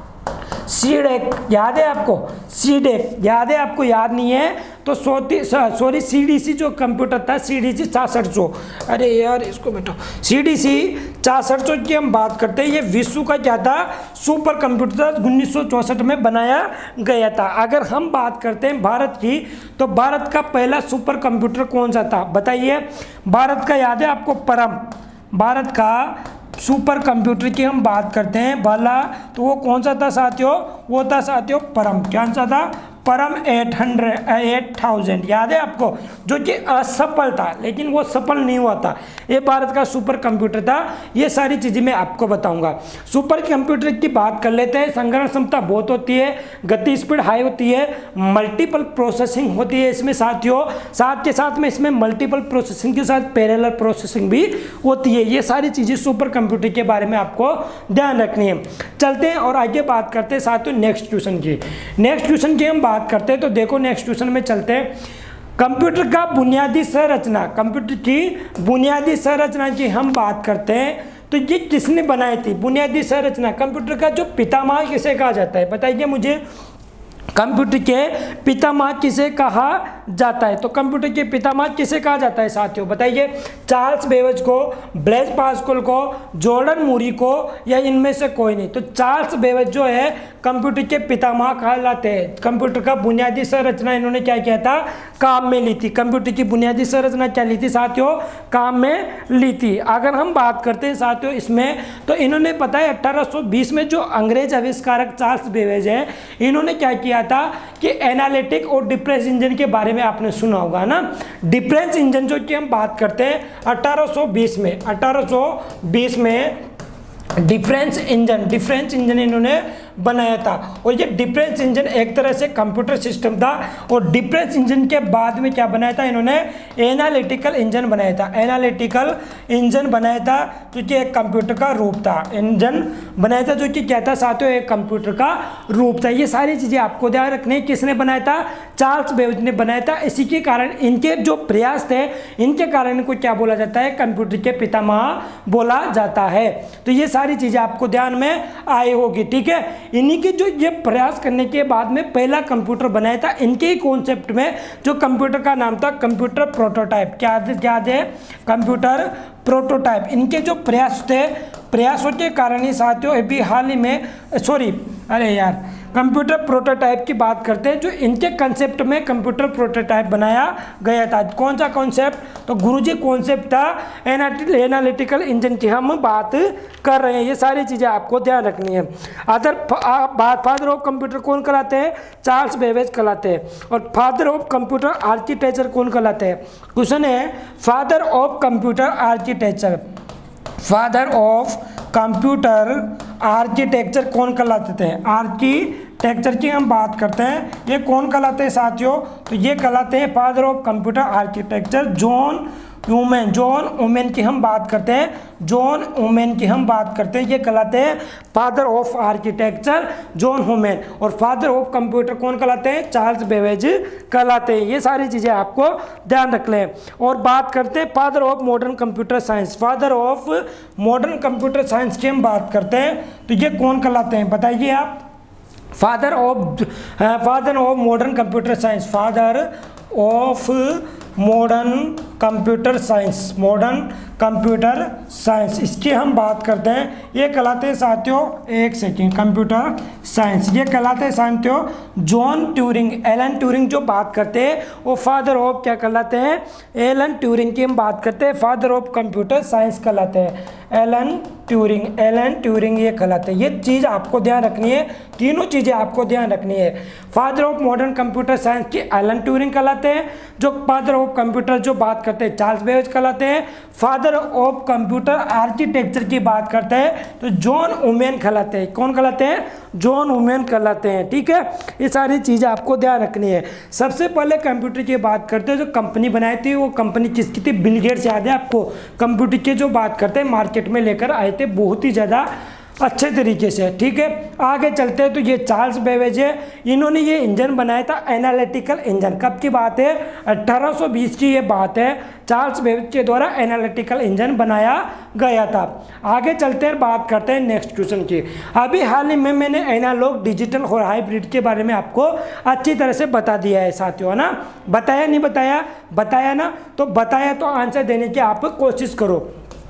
सीडेक, याद है आपको? सीडेक याद है आपको? याद नहीं है तो सॉरी सीडीसी जो कंप्यूटर था, सीडीसी छियासठ सौ, अरे यार इसको बैठो, सीडीसी छियासठ सौ की हम बात करते हैं। ये विश्व का क्या था? सुपर कंप्यूटर था, उन्नीस सौ चौसठ में बनाया गया था। अगर हम बात करते हैं भारत की तो भारत का पहला सुपर कंप्यूटर कौन सा था? बताइए। भारत का याद है आपको? परम। भारत का सुपर कंप्यूटर की हम बात करते हैं भला तो वो कौन सा था साथियों? वो था साथियों परम। कौन सा था? परम एट हंड्रेड एट थाउजेंड। याद है आपको? जो कि असफल था, लेकिन वो सफल नहीं हुआ था। ये भारत का सुपर कंप्यूटर था। ये सारी चीज़ें मैं आपको बताऊंगा। सुपर कंप्यूटर की बात कर लेते हैं। संग्रहण क्षमता बहुत होती है, गति स्पीड हाई होती है, मल्टीपल प्रोसेसिंग होती है इसमें साथियों। साथ के साथ में इसमें मल्टीपल प्रोसेसिंग के साथ पैरेलल प्रोसेसिंग भी होती है। ये सारी चीज़ें सुपर कंप्यूटर के बारे में आपको ध्यान रखनी है। चलते हैं और आगे बात करते हैं साथियों नेक्स्ट क्वेश्चन की। नेक्स्ट क्वेश्चन की हम बात करते हैं तो देखो नेक्स्ट क्वेश्चन में चलते हैं। कंप्यूटर का बुनियादी संरचना, कंप्यूटर की बुनियादी संरचना की हम बात करते हैं तो ये किसने बनाई थी? बुनियादी संरचना कंप्यूटर का जो पितामह किसे कहा जाता है? बताइए मुझे। कंप्यूटर के पितामह किसे कहा जाता है? तो कंप्यूटर के पितामह किसे कहा जाता है साथियों? बताइए। चार्ल्स बेबेज को, ब्लेज पास्कल को, जॉर्डन मूरी को, या इनमें से कोई नहीं? तो चार्ल्स बेबेज जो है कंप्यूटर के पितामह कहलाते हैं। कंप्यूटर का बुनियादी संरचना इन्होंने क्या किया था? काम में ली थी। कंप्यूटर की बुनियादी संरचना क्या ली थी साथियों? काम में ली थी। अगर हम बात करते हैं साथियों इसमें तो इन्होंने पता है अठारह सौ बीस में जो अंग्रेज आविष्कारक चार्ल्स बेबेज है, इन्होंने क्या किया था कि एनालिटिक और डिफरेंस इंजन के बारे में आपने सुना होगा ना। डिफरेंस इंजन जो कि हम बात करते हैं अठारह सौ बीस में अठारह सौ बीस में डिफरेंस इंजन डिफरेंस इंजन इन्होंने बनाया था। और ये डिफरेंस इंजन एक तरह से कंप्यूटर सिस्टम था। और डिफरेंस इंजन के बाद में क्या बनाया था इन्होंने? एनालिटिकल इंजन बनाया था। एनालिटिकल इंजन बनाया था जो कि एक कंप्यूटर का रूप था। इंजन बनाया था जो कि क्या था साथियों? एक कंप्यूटर का रूप था। ये सारी चीज़ें आपको ध्यान रखनी। किसने बनाया था? चार्ल्स बेबेज ने बनाया था। इसी के कारण इनके जो प्रयास थे, इनके कारण इनको क्या बोला जाता है? कंप्यूटर के पितामह बोला जाता है। तो ये सारी चीज़ें आपको ध्यान में आई होगी। ठीक है, इन्हीं के जो ये प्रयास करने के बाद में पहला कंप्यूटर बनाया था इनके ही कॉन्सेप्ट में, जो कंप्यूटर का नाम था कंप्यूटर प्रोटोटाइप। क्या याद है? Computer prototype. इनके जो प्रयास थे, प्रयासों के कारण ही साथियों अभी हाल ही में सॉरी अरे यार कंप्यूटर प्रोटोटाइप की बात करते हैं, जो इनके कंसेप्ट में कंप्यूटर प्रोटोटाइप बनाया गया था। कौन सा कॉन्सेप्ट? तो गुरुजी कॉन्सेप्ट था एनालिटिकल इंजन की हम बात कर रहे हैं। ये सारी चीज़ें आपको ध्यान रखनी है। अदर फादर ऑफ कंप्यूटर कौन कहलाते हैं? चार्ल्स बेबेज कहलाते हैं। और फादर ऑफ कंप्यूटर आर्किटेक्चर कौन कहलाते हैं? क्वेश्चन है father of computer architecture, father of computer architecture कौन कहलाते थे? आर्किटेक्चर की हम बात करते हैं, ये कौन कहलाते हैं साथियों? तो ये कहलाते हैं father of computer architecture John Neumann. John Neumann की हम बात करते हैं, जॉन ह्यूमेन की हम बात करते हैं, ये कहलाते हैं father of architecture John Neumann. और फादर ऑफ कंप्यूटर कौन कहलाते हैं? चार्ल्स बेबेज कहलाते हैं। ये सारी चीज़ें आपको ध्यान रख लें। और बात करते हैं father of modern computer science, father of modern computer science की हम बात करते हैं, तो ये कौन कहलाते हैं बताइए आप? Father of father of modern computer science, father of modern computer science, modern computer science, इसकी हम बात करते हैं, ये कहलाते हैं साथियों, एक सेकेंड, कंप्यूटर साइंस, ये कहलाते हैं साथियों जॉन ट्यूरिंग। एलन ट्यूरिंग जो बात करते हैं वो फादर ऑफ क्या कहलाते हैं? एलन ट्यूरिंग की हम बात करते हैं, फादर ऑफ कंप्यूटर साइंस कहलाते हैं। एलन ट्यूरिंग, एलन ट्यूरिंग ये कहलाते हैं। ये चीज़ आपको ध्यान रखनी है, तीनों चीज़ें आपको ध्यान रखनी है। Father of modern computer science की एलन ट्यूरिंग कहलाते हैं, जो फादर ऑफ कंप्यूटर जो बात करते हैं चार्ल्स बेबेज कहलाते हैं। फादर ऑफ कंप्यूटर आर्किटेक्चर की बात करते हैं तो जॉन ह्यूमेन कहलाते हैं। कौन कहलाते हैं? जॉन ह्यूमेन कहलाते हैं। ठीक है, ये सारी चीज़ें आपको ध्यान रखनी है। सबसे पहले कंप्यूटर की बात करते हैं, जो कंपनी बनाई थी वो कंपनी किसकी थी? बिल गेट्स, याद है आपको? कंप्यूटर की जो बात करते हैं मार्केट में लेकर आए थे बहुत ही ज़्यादा अच्छे तरीके से। ठीक है, आगे चलते हैं तो ये चार्ल्स बेबेज है, इन्होंने ये इंजन बनाया था एनालिटिकल इंजन। कब की बात है? अठारह सौ बीस की ये बात है, चार्ल्स बेबेज के द्वारा एनालिटिकल इंजन बनाया गया था। आगे चलते हैं, बात करते हैं नेक्स्ट क्वेश्चन की। अभी हाल ही में मैंने एनालॉग, डिजिटल और हाइब्रिड के बारे में आपको अच्छी तरह से बता दिया है साथियों, है ना? बताया नहीं बताया? बताया ना? तो बताया तो आंसर देने की आप कोशिश करो।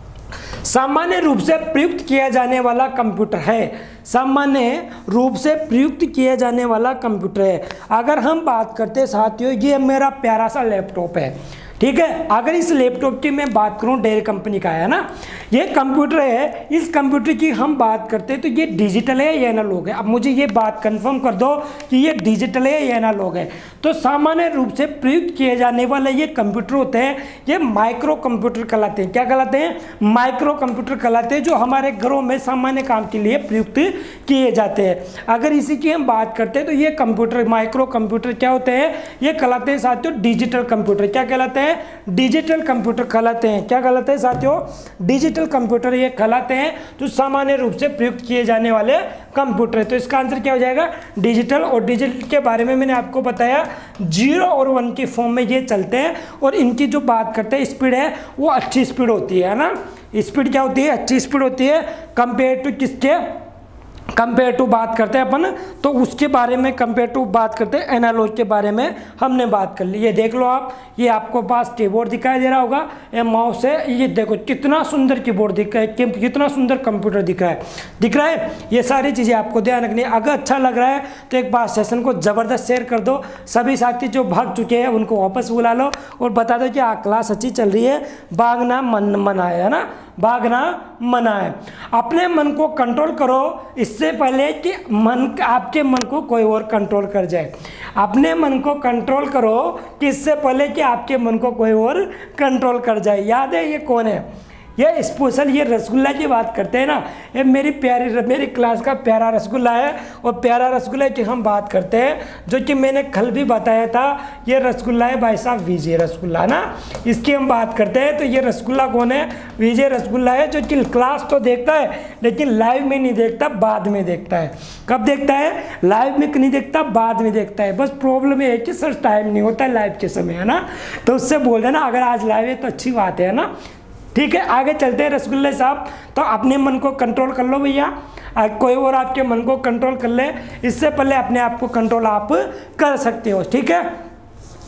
सामान्य रूप से प्रयुक्त किया जाने वाला कंप्यूटर है, सामान्य रूप से प्रयुक्त किया जाने वाला कंप्यूटर है। अगर हम बात करते हैं साथियों, ये मेरा प्यारा सा लैपटॉप है, ठीक है। अगर इस लैपटॉप की मैं बात करूं, डेल कंपनी का है ना, ये कंप्यूटर है, इस कंप्यूटर की हम बात करते हैं तो ये डिजिटल है या एनालॉग है? अब मुझे ये बात कंफर्म कर दो कि ये डिजिटल है या एनालॉग है। तो सामान्य रूप से प्रयुक्त किए जाने वाले ये कंप्यूटर होते हैं, ये माइक्रो कंप्यूटर कहलाते हैं। क्या कहलाते हैं? माइक्रो कंप्यूटर कहलाते हैं, जो हमारे घरों में सामान्य काम के लिए प्रयुक्त किए जाते हैं। अगर इसी की हम बात करते हैं तो ये कंप्यूटर, माइक्रो कंप्यूटर क्या होते हैं? ये कहलाते हैं साथियों डिजिटल कंप्यूटर। क्या कहलाते हैं? डिजिटल कंप्यूटर कहलाते हैं। क्या कहलाते हैं साथियों? डिजिटल कंप्यूटर ये कहलाते हैं, जो सामान्य रूप से प्रयुक्त किए जाने वाले कंप्यूटर। तो इसका आंसर क्या हो जाएगा? डिजिटल। और डिजिटल के बारे में मैंने आपको बताया जीरो और वन की फॉर्म में ये चलते हैं, और इनकी जो बात करते हैं स्पीड है वो अच्छी स्पीड होती है ना। स्पीड क्या होती है? अच्छी स्पीड होती है कंपेयर टू किसके? कंपेयर टू बात करते हैं अपन, तो उसके बारे में कंपेयर टू बात करते हैं एनालॉग के बारे में हमने बात कर ली। ये देख लो आप, ये आपको पास कीबोर्ड दिखाई दे रहा होगा, ये माउस है, ये देखो कितना सुंदर कीबोर्ड दिख रहा है, कितना सुंदर कंप्यूटर दिख रहा है, दिख रहा है। ये सारी चीज़ें आपको ध्यान रखनी है। अगर अच्छा लग रहा है तो एक बार सेशन को ज़बरदस्त शेयर कर दो, सभी साथी जो भाग चुके हैं उनको वापस बुला लो और बता दो कि क्लास अच्छी चल रही है, भागना मन मना है ना, भागना मना है। अपने मन को कंट्रोल करो इससे पहले कि मन आपके मन को कोई और कंट्रोल कर जाए। अपने मन को कंट्रोल करो कि इससे पहले कि आपके मन को कोई और कंट्रोल कर जाए। याद है ये कौन है? ये स्पेशल ये रसगुल्ला की बात करते हैं ना, ये मेरी प्यारी मेरी क्लास का प्यारा रसगुल्ला है। और प्यारा रसगुल्ला की हम बात करते हैं, जो कि मैंने कल भी बताया था, ये रसगुल्ला है भाई साहब विजय रसगुल्ला ना, इसकी हम बात करते हैं। तो ये रसगुल्ला कौन है? विजय रसगुल्ला है, जो कि क्लास तो देखता है लेकिन लाइव में नहीं देखता, बाद में देखता है। कब देखता है? लाइव में नहीं देखता, बाद में देखता है। बस प्रॉब्लम ये है कि सर टाइम नहीं होता है लाइव के समय, है ना। तो उससे बोल देना अगर आज लाइव है तो अच्छी बात है ना। ठीक है, आगे चलते हैं रसगुल्ले साहब। तो अपने मन को कंट्रोल कर लो भैया, कोई और आपके मन को कंट्रोल कर ले, इससे पहले अपने आप को कंट्रोल आप कर सकते हो। ठीक है,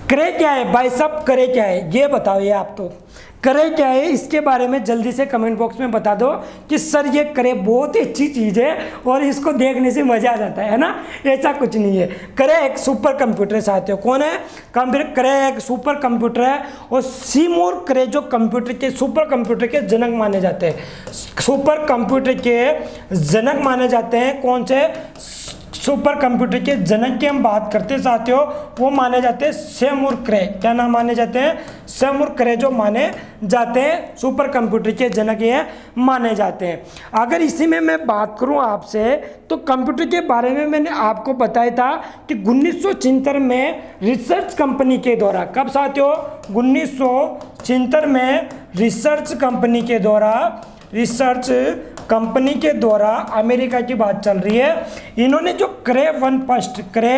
करे क्या है भाई साहब, करे क्या है ये बताओ, ये आप तो करे क्या है इसके बारे में जल्दी से कमेंट बॉक्स में बता दो कि सर ये करे बहुत ही अच्छी चीज़ है और इसको देखने से मज़ा आ जाता है ना। ऐसा कुछ नहीं है। करे एक सुपर कंप्यूटर साथियों, कौन है कंप्यूटर, करे एक सुपर कंप्यूटर है और सीमोर करे जो कंप्यूटर के सुपर कंप्यूटर के जनक माने जाते हैं। सुपर कंप्यूटर के जनक माने जाते हैं। कौन से सुपर कंप्यूटर के जनक की हम बात करते हैं साथियों, वो माने जाते हैं सेमूर क्रे। क्या नाम माने जाते हैं? सेमूर क्रे जो माने जाते हैं सुपर कंप्यूटर के जनक ये माने जाते हैं। अगर इसी में मैं बात करूं आपसे तो कंप्यूटर के बारे में मैंने आपको बताया था कि उन्नीस सौ छिहत्तर में रिसर्च कंपनी के द्वारा, कब साथियों? उन्नीस सौ छिहत्तर में रिसर्च कंपनी के द्वारा रिसर्च कंपनी के द्वारा अमेरिका की बात चल रही है। इन्होंने जो करे वन फर्स्ट करे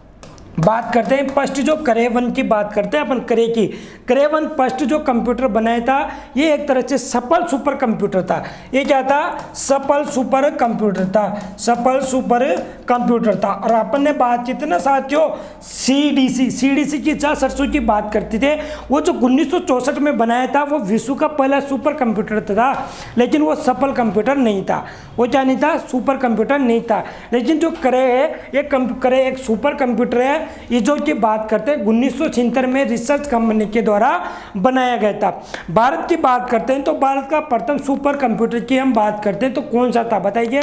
बात करते हैं, फर्स्ट जो करे वन की बात करते हैं अपन, करे की करे वन फर्स्ट जो कंप्यूटर बनाया था ये एक तरह से सफल सुपर कंप्यूटर था। ये क्या था? सफल सुपर कंप्यूटर था, सफल सुपर कंप्यूटर था। और अपन ने बात की थी ना साथियों सीडीसी, सीडीसी की चार सरसों की बात करते थे। वो जो उन्नीस सौ चौसठ में बनाया था वो विश्व का पहला सुपर कंप्यूटर था, लेकिन वो सफल कंप्यूटर नहीं था। वो क्या नहीं था? सुपर कंप्यूटर नहीं था। लेकिन जो करे है ये करे एक सुपर कंप्यूटर है। ये जो की बात करते हैं उन्नीस सौ छिहत्तर में रिसर्च कंपनी के द्वारा बनाया गया था। भारत की बात करते हैं तो भारत का प्रथम सुपर कंप्यूटर की हम बात करते हैं तो कौन सा था बताइए?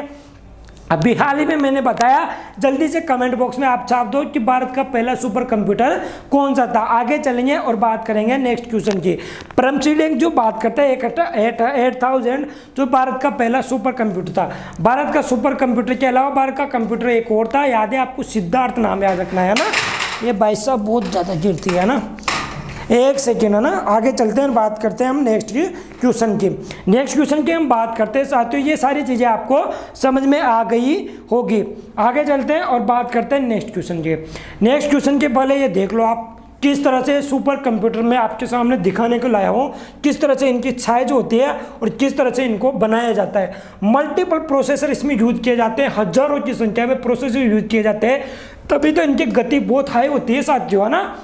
अभी हाल ही में मैंने बताया, जल्दी से कमेंट बॉक्स में आप छाप दो कि भारत का पहला सुपर कंप्यूटर कौन सा था। आगे चलेंगे और बात करेंगे नेक्स्ट क्वेश्चन की। परमसिलिंग जो बात करते हैं एट एट थाउजेंड जो भारत का पहला सुपर कंप्यूटर था। भारत का सुपर कंप्यूटर के अलावा भारत का कंप्यूटर एक और था, याद है आपको? सिद्धार्थ नाम याद रखना है ना। ये भाई साहब बहुत ज़्यादा गिरती है ना, एक सेकेंड है ना। आगे चलते हैं, बात करते हैं हम नेक्स्ट की क्वेश्चन की। नेक्स्ट क्वेश्चन की हम बात करते हैं साथियों, ये सारी चीज़ें आपको समझ में आ गई होगी। आगे चलते हैं और बात करते हैं नेक्स्ट क्वेश्चन की। नेक्स्ट क्वेश्चन के पहले ये देख लो आप किस तरह से सुपर कंप्यूटर में आपके सामने दिखाने को लाया हूँ, किस तरह से इनकी साइज होती है और किस तरह से इनको बनाया जाता है। मल्टीपल प्रोसेसर इसमें यूज किए जाते हैं, हजारों की संख्या में प्रोसेसर यूज किए जाते हैं, तभी तो इनकी गति बहुत हाई होती है साथियों, है ना।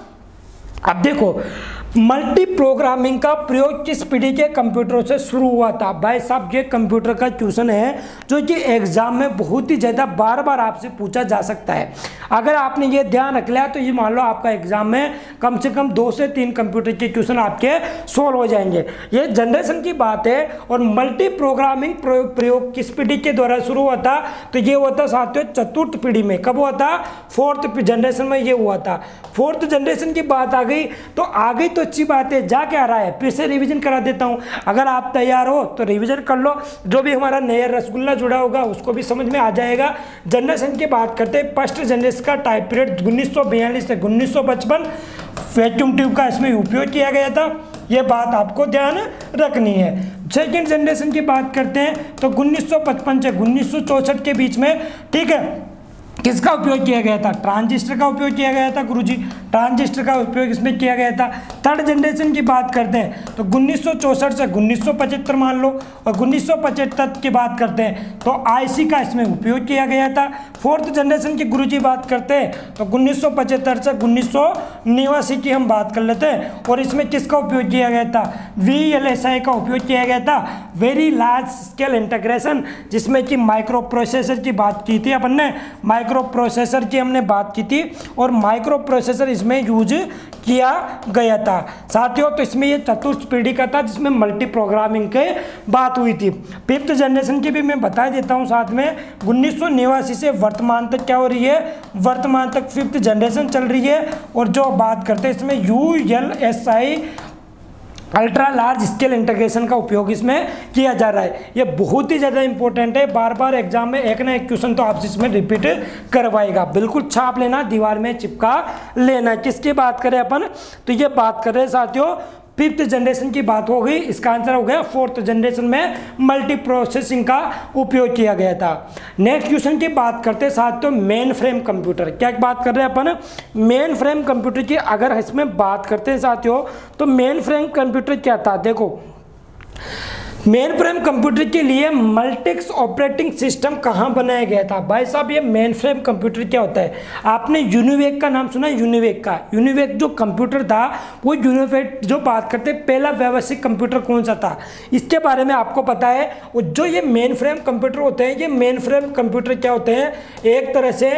अब देखो मल्टी प्रोग्रामिंग का प्रयोग किस पीढ़ी के कंप्यूटरों से शुरू हुआ था? भाई साहब ये कंप्यूटर का क्वेश्चन है जो कि एग्जाम में बहुत ही ज़्यादा बार बार आपसे पूछा जा सकता है। अगर आपने ये ध्यान रख लिया तो ये मान लो आपका एग्जाम में कम से कम दो से तीन कंप्यूटर के क्वेश्चन आपके सोल्व हो जाएंगे। ये जनरेशन की बात है। और मल्टी प्रोग्रामिंग प्रयोग प्रयोग किस पीढ़ी के द्वारा शुरू हुआ था? तो ये हुआ था साथियों चतुर्थ पीढ़ी में। कब हुआ था? फोर्थ जनरेशन में ये हुआ था। फोर्थ जनरेशन की बात आ गई तो आ गई तो अच्छी बात है। जा क्या रहा है, फिर से रिवीजन करा देता हूं। अगर आप तैयार हो तो रिवीजन कर लो, जो भी हमारा नया रसगुल्ला जुड़ा होगा उसको भी समझ में आ जाएगा। जनरेशन की बात करते हैं, फर्स्ट जनरेशन का टाइप पीरियड उन्नीस सौ बयालीस से उन्नीस सौ पचपन वैक्यूम ट्यूब का इसमें उपयोग किया गया था। ये बात आपको ध्यान रखनी है। सेकेंड जनरेशन की बात करते हैं तो उन्नीस सौ पचपन से उन्नीस सौ चौसठ के बीच में, ठीक है, किसका उपयोग किया गया था? ट्रांजिस्टर का उपयोग किया गया था गुरुजी, ट्रांजिस्टर का उपयोग इसमें किया गया था। थर्ड जनरेशन की बात करते हैं तो उन्नीस सौ चौसठ से उन्नीस सौ पचहत्तर मान लो, और उन्नीस सौ पचहत्तर की बात करते हैं तो आईसी का इसमें उपयोग किया गया था। फोर्थ जनरेशन की गुरुजी बात करते हैं तो उन्नीस सौ पचहत्तर से उन्नीस सौ नवासी की हम बात कर लेते हैं, और इसमें किसका उपयोग किया गया था? वी एल एस आई का उपयोग किया गया था, वेरी लार्ज स्केल इंटीग्रेशन, जिसमें कि माइक्रो प्रोसेसर की बात की थी अपन ने, माइक्रो प्रोसेसर की हमने बात की थी, और माइक्रो प्रोसेसर इसमें यूज किया गया था साथियों। तो इसमें ये चतुर्थ पीढ़ी का था जिसमें मल्टी प्रोग्रामिंग के बात हुई थी। फिफ्थ जनरेशन की भी मैं बता देता हूँ साथ में, उन्नीस सौ नवासी से वर्तमान तक क्या हो रही है? वर्तमान तक फिफ्थ जनरेशन चल रही है। और जो बात करते हैं इसमें U L S I ultra large scale integration का उपयोग इसमें किया जा रहा है। ये बहुत ही ज़्यादा इंपॉर्टेंट है, बार बार एग्जाम में एक ना एक क्वेश्चन तो आपसे इसमें रिपीट करवाएगा। बिल्कुल छाप लेना, दीवार में चिपका लेना। किसकी बात करें अपन? तो ये बात कर रहे हैं साथियों फिफ्थ जनरेशन की बात हो गई, इसका आंसर हो गया फोर्थ जनरेशन में मल्टी प्रोसेसिंग का उपयोग किया गया था। नेक्स्ट क्वेश्चन की बात करते हैं साथियों मेन फ्रेम कंप्यूटर। क्या बात कर रहे हैं अपन? मेन फ्रेम कंप्यूटर की अगर इसमें बात करते हैं साथियों तो मेन फ्रेम कंप्यूटर क्या था? देखो मेन फ्रेम कंप्यूटर के लिए मल्टीक्स ऑपरेटिंग सिस्टम कहाँ बनाया गया था? भाई साहब, ये मेन फ्रेम कंप्यूटर क्या होता है? आपने यूनिवेक का नाम सुना है? यूनिवेक का यूनिवेक जो कंप्यूटर था, वो यूनिवेक जो बात करते हैं पहला व्यावसायिक कंप्यूटर कौन सा था, इसके बारे में आपको पता है। और जो ये मेन फ्रेम कंप्यूटर होते हैं, ये मेन फ्रेम कंप्यूटर क्या होते हैं? एक तरह से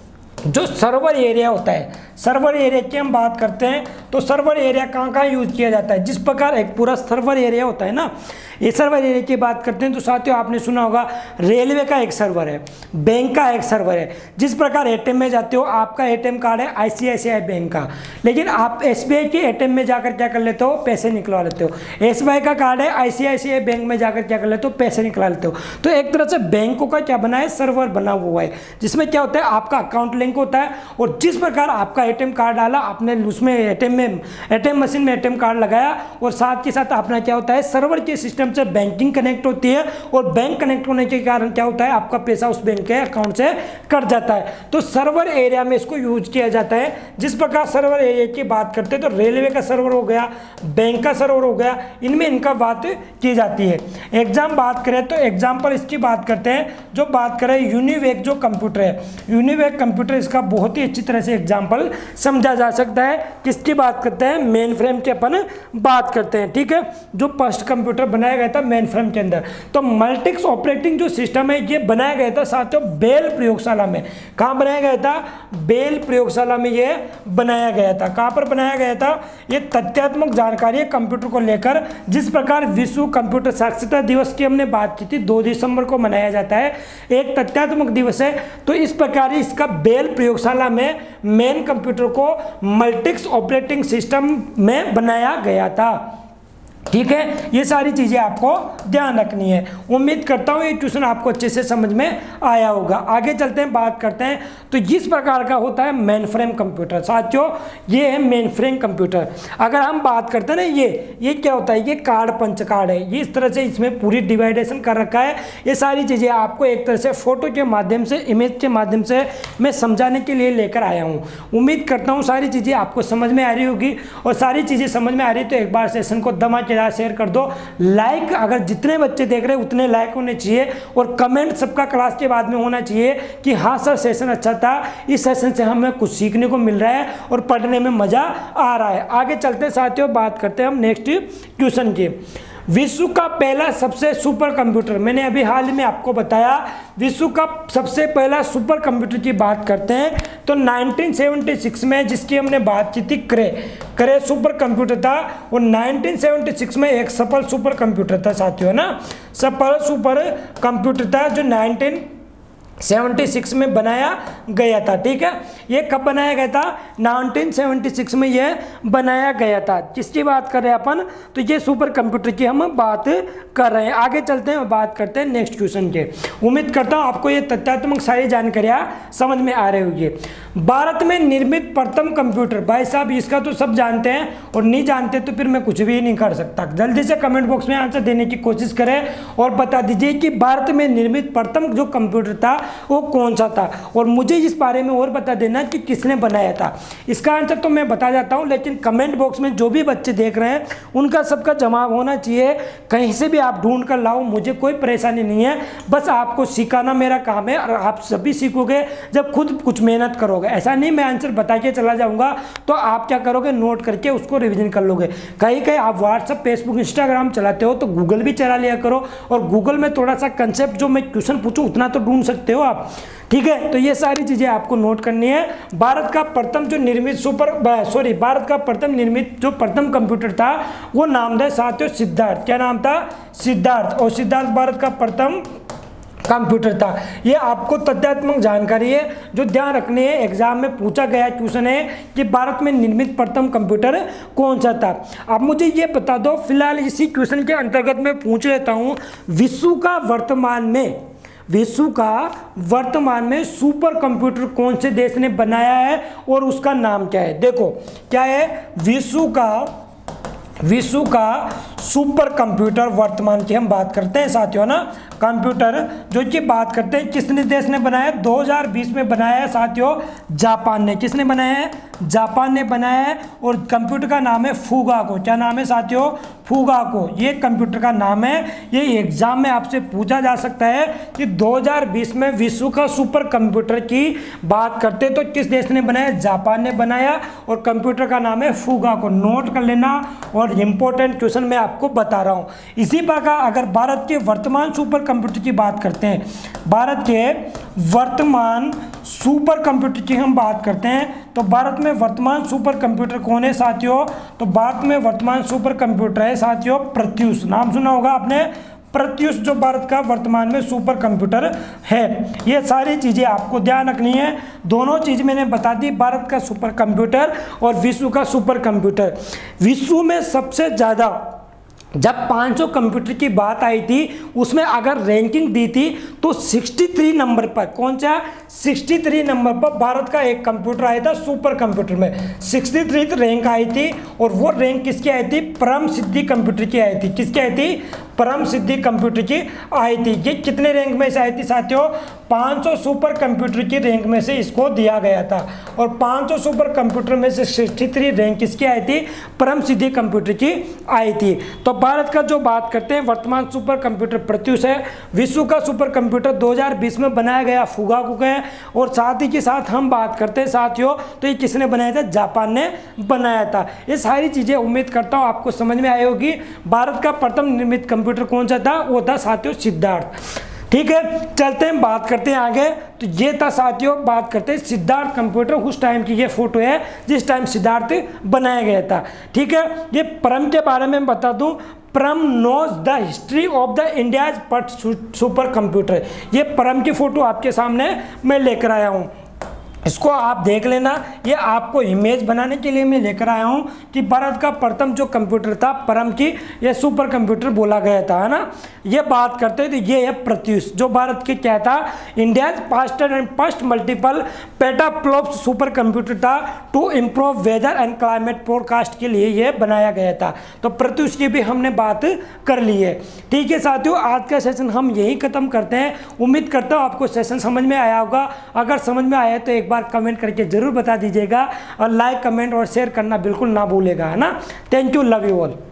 जो सर्वर एरिया होता है, सर्वर एरिया की हम बात करते हैं तो सर्वर एरिया कहाँ कहाँ यूज किया जाता है? जिस प्रकार एक पूरा सर्वर एरिया होता है ना, ये सर्वर एरिया की बात करते हैं तो साथियों आपने सुना होगा रेलवे का एक सर्वर है, बैंक का एक सर्वर है। जिस प्रकार एटीएम में जाते हो, आपका एटीएम कार्ड है आईसीआईसीआई बैंक का, लेकिन आप एसबीआई के एटीएम में जाकर क्या कर लेते हो? पैसे निकलवा लेते हो। एसबीआई का कार्ड है आईसीआईसीआई बैंक में जाकर क्या कर लेते हो? पैसे निकला लेते हो। तो एक तरह से बैंकों का क्या बना है? सर्वर बना हुआ है, जिसमें क्या होता है? आपका अकाउंट लिंक होता है और जिस प्रकार आपका एटीएम कार्ड डाला आपने, उसमें एटीएम में एटीएम मशीन में एटीएम कार्ड लगाया और साथ के साथ अपना क्या होता है? सर्वर के सिस्टम से बैंकिंग कनेक्ट होती है और बैंक कनेक्ट होने के कारण क्या होता है? आपका पैसा उस बैंक के अकाउंट से कट जाता है। तो सर्वर एरिया में इसको यूज किया जाता है। जिस प्रकार सर्वर एरिया की बात करते हैं तो रेलवे का सर्वर हो गया, बैंक का सर्वर हो गया, इनमें इनका बात की जाती है। एग्जाम बात करें तो एग्जाम्पल इसकी बात करते हैं, जो बात करें यूनिवेक जो कंप्यूटर है, यूनिवेक कंप्यूटर इसका बहुत ही अच्छी तरह से एग्जाम्पल समझा जा सकता है। किसकी बात करते हैं? मेन फ्रेम की अपन बात करते हैं, ठीक है, जो फर्स्ट कंप्यूटर बनाया गया था मेन फ्रेम के अंदर। तो मल्टीक्स ऑपरेटिंग जो सिस्टम है ये बनाया गया था साथियों बेल प्रयोगशाला में। कहाँ बनाया गया था? बेल प्रयोगशाला में ये बनाया गया था। कहाँ पर बनाया गया था? ये तथ्यात्मक जानकारी है कंप्यूटर को लेकर। जिस प्रकार विश्व कंप्यूटर साक्षरता दिवस की हमने बात की थी, दो दिसंबर को मनाया जाता है, एक तथ्यात्मक दिवस है, तो इस प्रकार इसका बेल प्रयोगशाला में मेन कंप्यूटर को मल्टीक्स ऑपरेटिंग सिस्टम में बनाया गया था। ठीक है, ये सारी चीज़ें आपको ध्यान रखनी है। उम्मीद करता हूँ ये ट्यूशन आपको अच्छे से समझ में आया होगा। आगे चलते हैं, बात करते हैं तो जिस प्रकार का होता है मेन फ्रेम कंप्यूटर। साथियों ये है मेन फ्रेम कंप्यूटर। अगर हम बात करते हैं ना, ये ये क्या होता है? ये कार्ड पंच कार्ड है, ये इस तरह से इसमें पूरी डिवाइडेशन कर रखा है। ये सारी चीज़ें आपको एक तरह से फोटो के माध्यम से, इमेज के माध्यम से मैं समझाने के लिए लेकर आया हूँ। उम्मीद करता हूँ सारी चीज़ें आपको समझ में आ रही होगी, और सारी चीज़ें समझ में आ रही तो एक बार सेशन को धमाके शेयर कर दो। लाइक अगर जितने बच्चे देख रहे हैं उतने लाइक होने चाहिए, और कमेंट सबका क्लास के बाद में होना चाहिए कि हाँ सर सेशन अच्छा था, इस सेशन से हमें कुछ सीखने को मिल रहा है और पढ़ने में मजा आ रहा है। आगे चलते साथियों, बात करते हैं हम नेक्स्ट ट्यूशन की। विश्व का पहला सबसे सुपर कंप्यूटर, मैंने अभी हाल ही में आपको बताया, विश्व का सबसे पहला सुपर कंप्यूटर की बात करते हैं तो नाइनटीन सेवेंटी सिक्स में, जिसकी हमने बात की थी, क्रे क्रे सुपर कंप्यूटर था। और नाइनटीन सेवेंटी सिक्स में एक सफल सुपर कंप्यूटर था साथियों ना, सफल सुपर कंप्यूटर था जो नाइनटीन सेवेंटी सिक्स में बनाया गया था। ठीक है, ये कब बनाया गया था? नाइनटीन सेवेंटी सिक्स में ये बनाया गया था। किसकी बात कर रहे हैं अपन? तो ये सुपर कंप्यूटर की हम बात कर रहे हैं। आगे चलते हैं, बात करते हैं नेक्स्ट क्वेश्चन के। उम्मीद करता हूँ आपको ये तथ्यात्मक सारी जानकारियाँ समझ में आ रही होगी। भारत में निर्मित प्रथम कंप्यूटर, भाई साहब इसका तो सब जानते हैं, और नहीं जानते तो फिर मैं कुछ भी नहीं कर सकता। जल्दी से कमेंट बॉक्स में आंसर देने की कोशिश करें और बता दीजिए कि भारत में निर्मित प्रथम जो कंप्यूटर था वो कौन सा था, और मुझे इस बारे में और बता देना कि किसने बनाया था। इसका आंसर तो मैं बता जाता हूं, लेकिन कमेंट बॉक्स में जो भी बच्चे देख रहे हैं उनका सबका जवाब होना चाहिए। कहीं से भी आप ढूंढ कर लाओ, मुझे कोई परेशानी नहीं है, बस आपको सिखाना मेरा काम है, और आप सभी सीखोगे जब खुद कुछ मेहनत करोगे। ऐसा नहीं मैं आंसर बता के चला जाऊंगा तो आप क्या करोगे, नोट करके उसको रिविजन कर लोगे। कहीं कहीं आप व्हाट्सअप, फेसबुक, इंस्टाग्राम चलाते हो तो गूगल भी चला लिया करो, और गूगल में थोड़ा सा कंसेप्ट जो मैं क्वेश्चन पूछूं उतना तो ढूंढ सकते हो आप। ठीक है, तो ये सारी चीजें आपको नोट करनी है। भारत का प्रथम जो निर्मित सुपर सॉरी भारत का प्रथम निर्मित जो प्रथम कंप्यूटर था वो नाम था साथियों सिद्धार्थ। क्या नाम था? सिद्धार्थ। और सिद्धार्थ भारत का प्रथम कंप्यूटर था। ये आपको तथ्यात्मक जानकारी है जो ध्यान रखनी है, एग्जाम में पूछा गया क्वेश्चन है कि भारत में निर्मित प्रथम कंप्यूटर कौन सा था। अब मुझे ये बता दो, फिलहाल इसी क्वेश्चन के अंतर्गत मैं पूछ लेता हूँ, विश्व का वर्तमान में विश्व का वर्तमान में सुपर कंप्यूटर कौन से देश ने बनाया है और उसका नाम क्या है? देखो क्या है, विश्व का विश्व का सुपर कंप्यूटर वर्तमान की हम बात करते हैं साथियों ना। कंप्यूटर जो कि बात करते हैं किसने देश ने बनाया है, दो हज़ार बीस में बनाया है साथियों जापान ने। किसने बनाया है, जापान ने बनाया है। और कंप्यूटर का नाम है फुगाको। क्या नाम है साथियों, फुगाको, ये कंप्यूटर का नाम है। ये एग्जाम में आपसे पूछा जा सकता है कि दो हज़ार बीस में विश्व का सुपर कंप्यूटर की बात करते तो किस देश ने बनाया, जापान ने बनाया। और कंप्यूटर का नाम है फुगाको, नोट कर लेना। और इंपॉर्टेंट क्वेश्चन मैं आपको बता रहा हूँ। इसी प्रकार अगर भारत के वर्तमान सुपर कंप्यूटर की बात करते हैं, भारत के वर्तमान सुपर कंप्यूटर की हम बात करते हैं तो भारत में वर्तमान सुपर कंप्यूटर कौन है साथियों, तो भारत में वर्तमान सुपर कंप्यूटर है साथियों प्रत्यूष। नाम सुना होगा आपने, प्रत्यूष जो भारत का वर्तमान में सुपर कंप्यूटर है। ये सारी चीज़ें आपको ध्यान रखनी है। दोनों चीज़ मैंने बता दी, भारत का सुपर कंप्यूटर और विश्व का सुपर कंप्यूटर। विश्व में सबसे ज़्यादा जब पाँच सौ कंप्यूटर की बात आई थी उसमें अगर रैंकिंग दी थी तो तिरसठ नंबर पर, कौन सा, तिरसठ नंबर पर भारत का एक कंप्यूटर आया था सुपर कंप्यूटर में, तिरसठ रैंक आई थी। और वो रैंक किसकी आई थी, परम सिद्धि कंप्यूटर की आई थी। किसकी आई थी, परम सिद्धि कंप्यूटर की आई थी। ये कितने रैंक में से आई थी साथियों, पाँच सौ सुपर कंप्यूटर की रैंक में से इसको दिया गया था। और पाँच सौ सुपर कंप्यूटर में से तिरसठ रैंक किसकी आई थी, परम सिद्धि कंप्यूटर की आई थी। तो भारत का जो बात करते हैं वर्तमान सुपर कंप्यूटर प्रत्यूष है। विश्व का सुपर कंप्यूटर दो हज़ार बीस में बनाया गया फुगाको है। और साथ ही के साथ हम बात करते हैं साथियों तो ये किसने बनाया था, जापान ने बनाया था। ये सारी चीज़ें उम्मीद करता हूँ आपको समझ में आई होगी। भारत का प्रथम निर्मित कंप्यूटर कौन सा था, वो था साथियों सिद्धार्थ। ठीक है, चलते हैं बात करते हैं आगे। तो ये था साथियों, बात करते हैं सिद्धार्थ कंप्यूटर। उस टाइम की ये फोटो है जिस टाइम सिद्धार्थ बनाया गया था। ठीक है, ये परम के बारे में बता दूं, Param knows the history of the India's first super computer. ये परम की फोटो आपके सामने मैं लेकर आया हूँ, इसको आप देख लेना। ये आपको इमेज बनाने के लिए मैं लेकर आया हूँ कि भारत का प्रथम जो कंप्यूटर था परम की, ये सुपर कंप्यूटर बोला गया था, है ना। ये बात करते हैं तो ये है प्रत्यूष जो भारत के क्या था, India faster and first multiple petaflops super computer था to improve weather and climate forecast के लिए ये बनाया गया था। तो प्रत्यूष की भी हमने बात कर ली है। ठीक है साथियों, आज का सेशन हम यही खत्म करते हैं। उम्मीद करता हूँ आपको सेशन समझ में आया होगा। अगर समझ में आया तो एक बार कमेंट करके जरूर बता दीजिएगा और लाइक कमेंट और शेयर करना बिल्कुल ना भूलेगा, है ना। Thank you, love you all.